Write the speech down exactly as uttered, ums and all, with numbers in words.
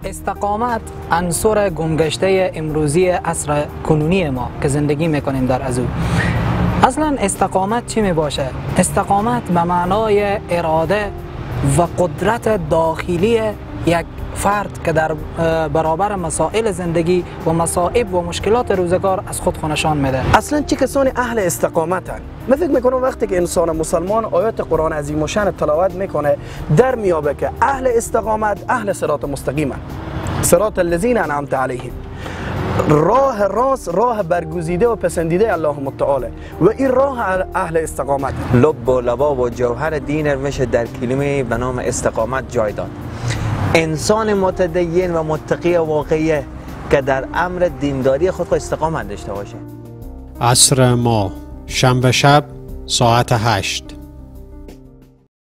استقامت عنصر گمگشته امروزی عصر کنونی ما که زندگی میکنیم در از او. اصلا استقامت چی می باشه؟ استقامت به معنای اراده و قدرت داخلی یک فرد که در برابر مسائل زندگی و مصائب و مشکلات روزگار از خود نشان میده. اصلا چه کسانی اهل استقامتن؟ من فکر میکنم وقتی که انسان مسلمان آیات قرآن عظیم و شان تلاوت میکنه در میابه که اهل استقامت اهل صراط مستقیمه، صراط الذین انعمت علیهم، راه راست، راه برگزیده و پسندیده الله متعال و این راه اهل استقامت. لب و لباب و جوهر دین میشه در کلمه به نام استقامت جای داد. انسان متدین و متقی واقعی که در امر دینداری خود استقامت داشته باشه. عصر ما شنبه شب ساعت هشت.